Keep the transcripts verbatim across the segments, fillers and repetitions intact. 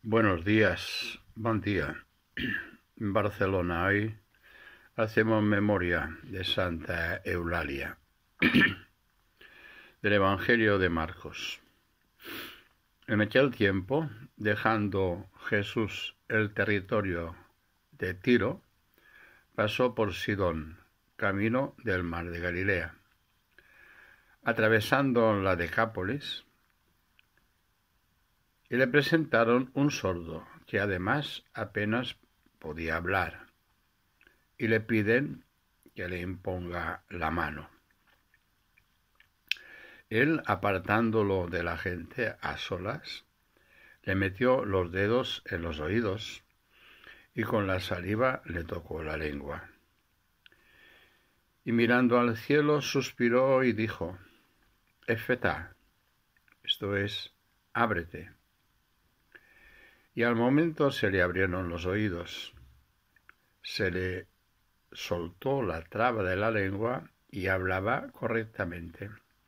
Buenos días, buen día. En Barcelona hoy hacemos memoria de Santa Eulalia, del Evangelio de Marcos. En aquel tiempo, dejando Jesús el territorio de Tiro, pasó por Sidón, camino del mar de Galilea. Atravesando la Decápolis, y le presentaron un sordo, que además apenas podía hablar, y le piden que le imponga la mano. Él, apartándolo de la gente a solas, le metió los dedos en los oídos y con la saliva le tocó la lengua. Y mirando al cielo suspiró y dijo: Efetá, esto es, ábrete. Y al momento se le abrieron los oídos, se le soltó la traba de la lengua y hablaba correctamente.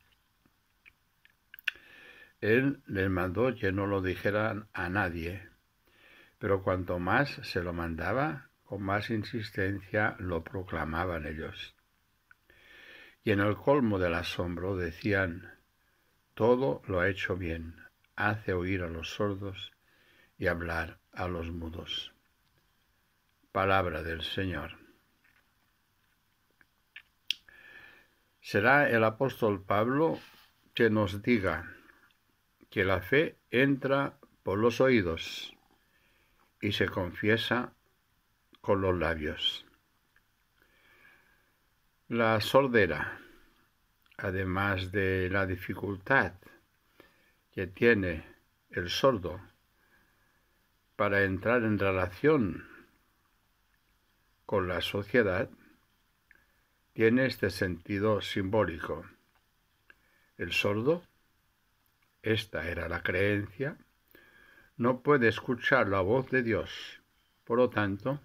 Él les mandó que no lo dijeran a nadie, pero cuanto más se lo mandaba, con más insistencia lo proclamaban ellos. Y en el colmo del asombro decían: todo lo ha hecho bien, hace oír a los sordos y hablar a los mudos. Palabra del Señor. Será el apóstol Pablo que nos diga que la fe entra por los oídos y se confiesa con los labios. La sordera, además de la dificultad que tiene el sordo para entrar en relación con la sociedad, tiene este sentido simbólico. El sordo, esta era la creencia, no puede escuchar la voz de Dios, por lo tanto,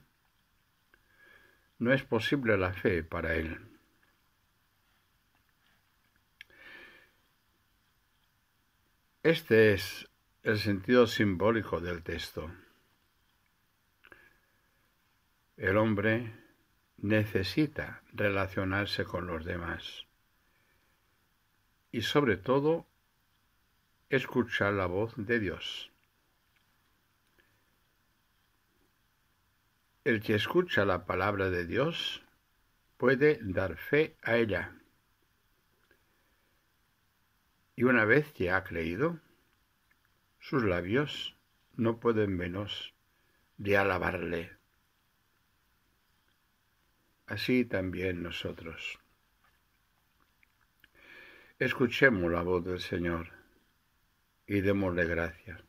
no es posible la fe para él. Este es el sentido simbólico del texto. El hombre necesita relacionarse con los demás y sobre todo escuchar la voz de Dios. El que escucha la palabra de Dios puede dar fe a ella. Y una vez que ha creído, sus labios no pueden menos de alabarle. Así también nosotros. Escuchemos la voz del Señor y démosle gracias.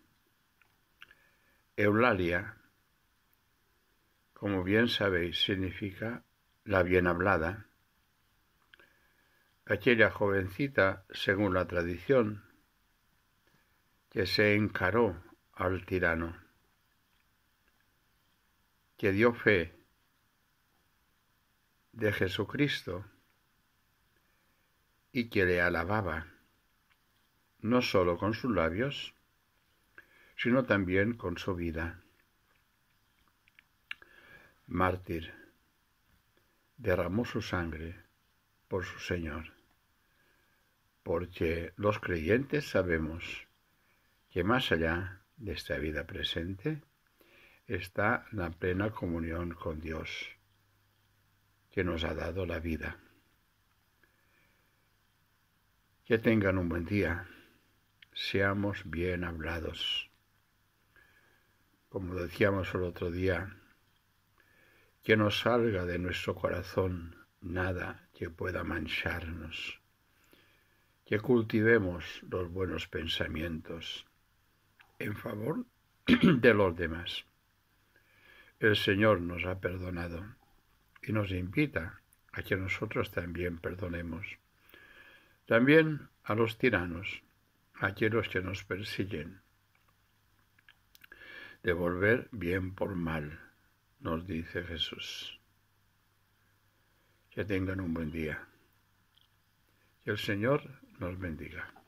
Eulalia, como bien sabéis, significa la bien hablada. Aquella jovencita, según la tradición, que se encaró al tirano, que dio fe de Jesucristo y que le alababa, no solo con sus labios, sino también con su vida. Mártir, derramó su sangre por su Señor, porque los creyentes sabemos que más allá de esta vida presente está la plena comunión con Dios, que nos ha dado la vida. Que tengan un buen día, seamos bien hablados. Como decíamos el otro día, que no salga de nuestro corazón nada que pueda mancharnos, que cultivemos los buenos pensamientos en favor de los demás. El Señor nos ha perdonado y nos invita a que nosotros también perdonemos. También a los tiranos, a aquellos que nos persiguen. Devolver bien por mal, nos dice Jesús. Que tengan un buen día. Que el Señor nos bendiga.